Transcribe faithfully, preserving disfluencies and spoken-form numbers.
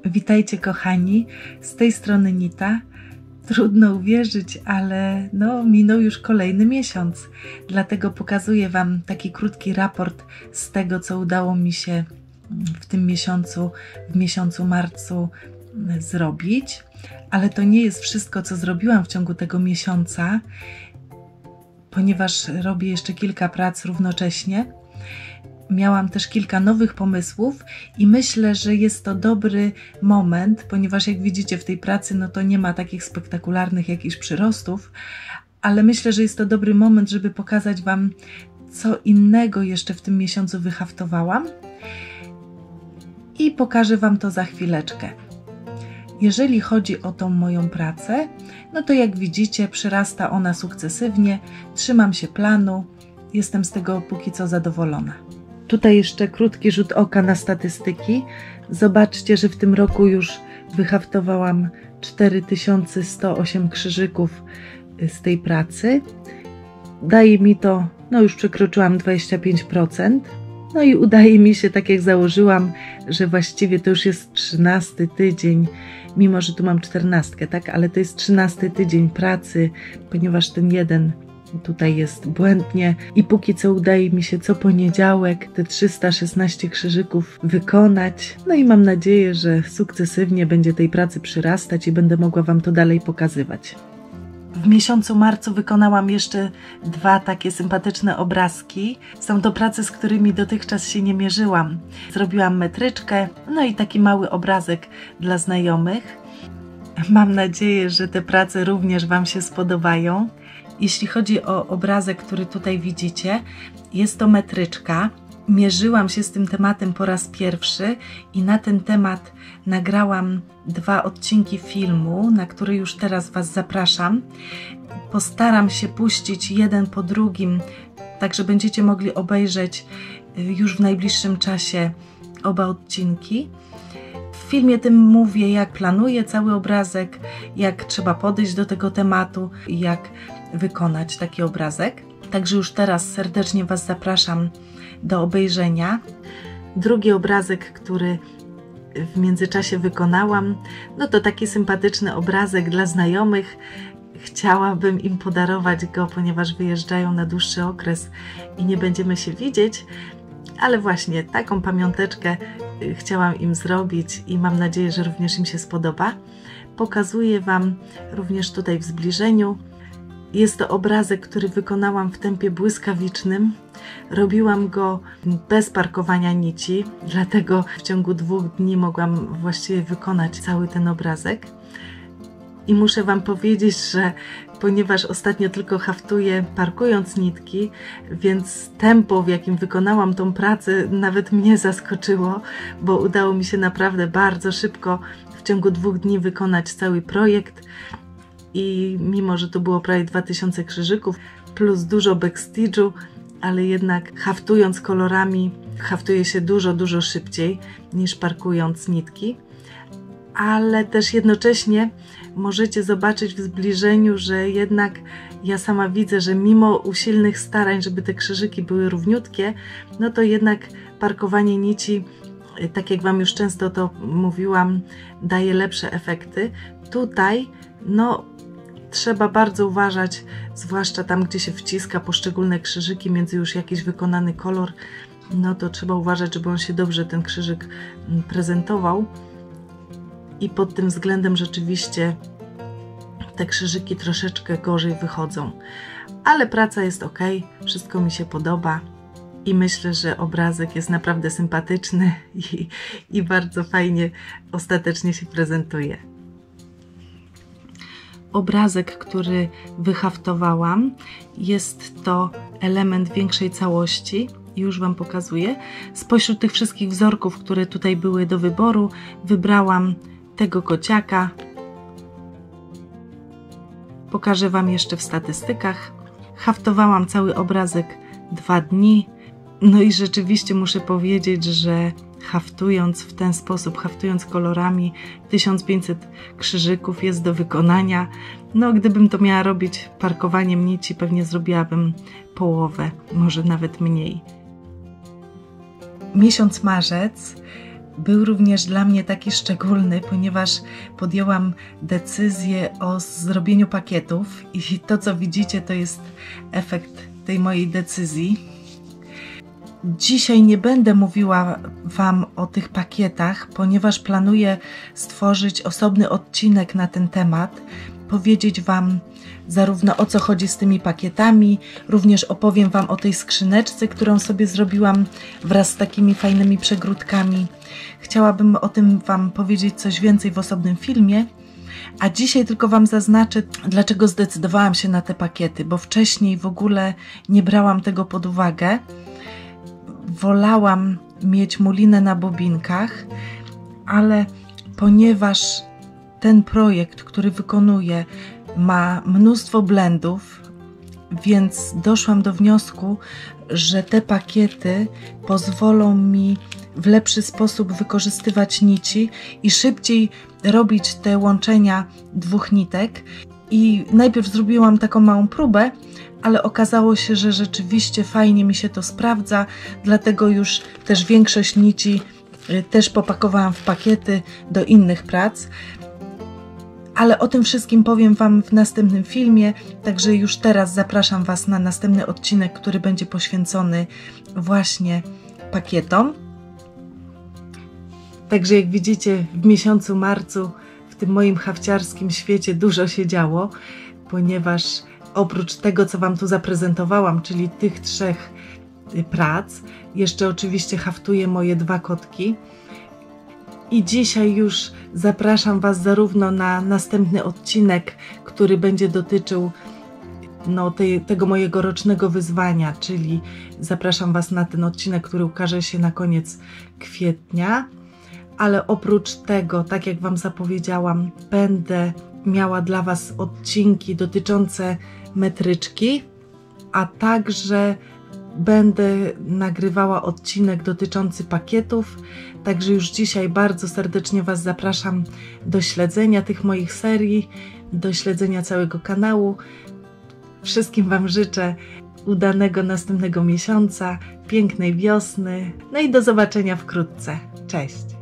Witajcie kochani, z tej strony Nita. Trudno uwierzyć, ale no, minął już kolejny miesiąc, dlatego pokazuję Wam taki krótki raport z tego, co udało mi się w tym miesiącu, w miesiącu marcu zrobić. Ale to nie jest wszystko, co zrobiłam w ciągu tego miesiąca, ponieważ robię jeszcze kilka prac równocześnie. Miałam też kilka nowych pomysłów i myślę, że jest to dobry moment, ponieważ jak widzicie w tej pracy, no to nie ma takich spektakularnych jakichś przyrostów, ale myślę, że jest to dobry moment, żeby pokazać Wam, co innego jeszcze w tym miesiącu wyhaftowałam i pokażę Wam to za chwileczkę. Jeżeli chodzi o tą moją pracę, no to jak widzicie, przyrasta ona sukcesywnie, trzymam się planu, jestem z tego póki co zadowolona. Tutaj jeszcze krótki rzut oka na statystyki. Zobaczcie, że w tym roku już wyhaftowałam cztery tysiące sto osiem krzyżyków z tej pracy. Daje mi to, no już przekroczyłam dwadzieścia pięć procent. No i udaje mi się, tak jak założyłam, że właściwie to już jest trzynasty tydzień, mimo że tu mam czternastkę, tak? Ale to jest trzynasty tydzień pracy, ponieważ ten jeden tutaj jest błędnie i póki co udaje mi się co poniedziałek te trzysta szesnaście krzyżyków wykonać. No i mam nadzieję, że sukcesywnie będzie tej pracy przyrastać i będę mogła Wam to dalej pokazywać. W miesiącu marcu wykonałam jeszcze dwa takie sympatyczne obrazki. Są to prace, z którymi dotychczas się nie mierzyłam. Zrobiłam metryczkę, no i taki mały obrazek dla znajomych. Mam nadzieję, że te prace również Wam się spodobają. Jeśli chodzi o obrazek, który tutaj widzicie, jest to metryczka. Mierzyłam się z tym tematem po raz pierwszy i na ten temat nagrałam dwa odcinki filmu, na który już teraz Was zapraszam. Postaram się puścić jeden po drugim, tak że będziecie mogli obejrzeć już w najbliższym czasie oba odcinki. W filmie tym mówię, jak planuję cały obrazek, jak trzeba podejść do tego tematu i jak wykonać taki obrazek. Także już teraz serdecznie Was zapraszam do obejrzenia. Drugi obrazek, który w międzyczasie wykonałam, no to taki sympatyczny obrazek dla znajomych. Chciałabym im podarować go, ponieważ wyjeżdżają na dłuższy okres i nie będziemy się widzieć, ale właśnie taką pamiąteczkę chciałam im zrobić i mam nadzieję, że również im się spodoba. Pokazuję Wam również tutaj w zbliżeniu. Jest to obrazek, który wykonałam w tempie błyskawicznym. Robiłam go bez parkowania nici, dlatego w ciągu dwóch dni mogłam właściwie wykonać cały ten obrazek. I muszę Wam powiedzieć, że ponieważ ostatnio tylko haftuję parkując nitki, więc tempo, w jakim wykonałam tą pracę, nawet mnie zaskoczyło, bo udało mi się naprawdę bardzo szybko w ciągu dwóch dni wykonać cały projekt. I mimo, że to było prawie dwa tysiące krzyżyków plus dużo backstage'u, ale jednak haftując kolorami haftuje się dużo, dużo szybciej niż parkując nitki. Ale też jednocześnie możecie zobaczyć w zbliżeniu, że jednak ja sama widzę, że mimo usilnych starań, żeby te krzyżyki były równiutkie, no to jednak parkowanie nici, tak jak Wam już często to mówiłam, daje lepsze efekty. Tutaj no trzeba bardzo uważać, zwłaszcza tam, gdzie się wciska poszczególne krzyżyki między już jakiś wykonany kolor, no to trzeba uważać, żeby on się dobrze, ten krzyżyk, prezentował. I pod tym względem rzeczywiście te krzyżyki troszeczkę gorzej wychodzą. Ale praca jest ok, wszystko mi się podoba i myślę, że obrazek jest naprawdę sympatyczny i, i bardzo fajnie ostatecznie się prezentuje. Obrazek, który wyhaftowałam, jest to element większej całości. Już Wam pokazuję. Spośród tych wszystkich wzorków, które tutaj były do wyboru, wybrałam tego kociaka. Pokażę Wam jeszcze w statystykach. Haftowałam cały obrazek dwa dni. No i rzeczywiście muszę powiedzieć, że haftując w ten sposób, haftując kolorami, tysiąc pięćset krzyżyków jest do wykonania. No gdybym to miała robić parkowaniem nici, pewnie zrobiłabym połowę, może nawet mniej. Miesiąc marzec był również dla mnie taki szczególny, ponieważ podjęłam decyzję o zrobieniu pakietów i to, co widzicie, to jest efekt tej mojej decyzji. Dzisiaj nie będę mówiła Wam o tych pakietach, ponieważ planuję stworzyć osobny odcinek na ten temat, powiedzieć Wam zarówno o co chodzi z tymi pakietami, również opowiem Wam o tej skrzyneczce, którą sobie zrobiłam wraz z takimi fajnymi przegródkami. Chciałabym o tym Wam powiedzieć coś więcej w osobnym filmie, a dzisiaj tylko Wam zaznaczę, dlaczego zdecydowałam się na te pakiety, bo wcześniej w ogóle nie brałam tego pod uwagę. Wolałam mieć mulinę na bobinkach, ale ponieważ ten projekt, który wykonuję, ma mnóstwo blendów, więc doszłam do wniosku, że te pakiety pozwolą mi w lepszy sposób wykorzystywać nici i szybciej robić te łączenia dwóch nitek. I najpierw zrobiłam taką małą próbę, ale okazało się, że rzeczywiście fajnie mi się to sprawdza, dlatego już też większość nici też popakowałam w pakiety do innych prac. Ale o tym wszystkim powiem Wam w następnym filmie, także już teraz zapraszam Was na następny odcinek, który będzie poświęcony właśnie pakietom. Także jak widzicie, w miesiącu marcu w tym moim hafciarskim świecie dużo się działo, ponieważ oprócz tego, co Wam tu zaprezentowałam, czyli tych trzech prac, jeszcze oczywiście haftuję moje dwa kotki. I dzisiaj już zapraszam Was zarówno na następny odcinek, który będzie dotyczył no, tej, tego mojego rocznego wyzwania, czyli zapraszam Was na ten odcinek, który ukaże się na koniec kwietnia. Ale oprócz tego, tak jak Wam zapowiedziałam, będę miała dla Was odcinki dotyczące metryczki, a także będę nagrywała odcinek dotyczący pakietów, także już dzisiaj bardzo serdecznie Was zapraszam do śledzenia tych moich serii, do śledzenia całego kanału. Wszystkim Wam życzę udanego następnego miesiąca, pięknej wiosny, no i do zobaczenia wkrótce. Cześć!